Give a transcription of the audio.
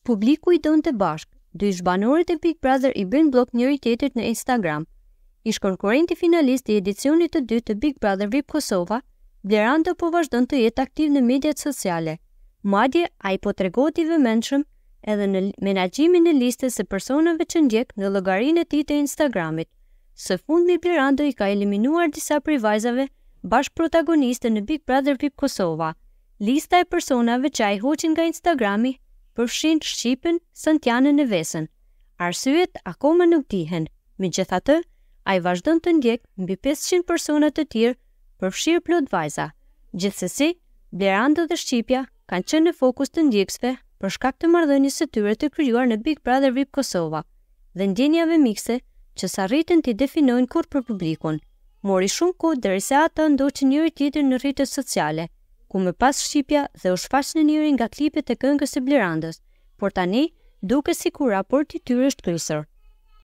publiku i donte bashkë. Dy zhbanorët e Big Brother i bën blok njëri tjetrit në Instagram. Ish konkurrenti finalist i edicionit të dytë të Big Brother VIP Kosova, Blerando po vazhdon të jetë aktiv në mediat sociale. Madje ai po tregohet i vëmendshëm edhe në menaxhimin e listës së personave që ndjek në llogarinë e tij të Instagramit. Së fundmi Blerando i ka eliminuar disa prej vajzave bashkë protagoniste në Big Brother VIP Kosova. Lista e personave që ai hoqin nga Instagrami përfshin shqipen Santianën e Vesën. Arsyet akoma nuk dihen. Megjithatë, ai vazhdon të ndjek mbi 500 persona të tjerë, përfshirë plot vajza. Gjithsesi, Blerando dhe Shqipja kanë qenë në fokus të ndjekësve për shkak të marrëdhënies së tyre të krijuar në Big Brother VIP Kosova dhe ndjenjave mikse që s'arritën t'i definojnë kurrë për publikun. Mori shumë kohë derisa ata ndoqën njëri tjetrin në rrjetet sociale, ku më pas Shqipja dhe u shfaq në njërin nga klipet e këngës së Blerandos, por tani duket sikur raporti i tyre është krysër.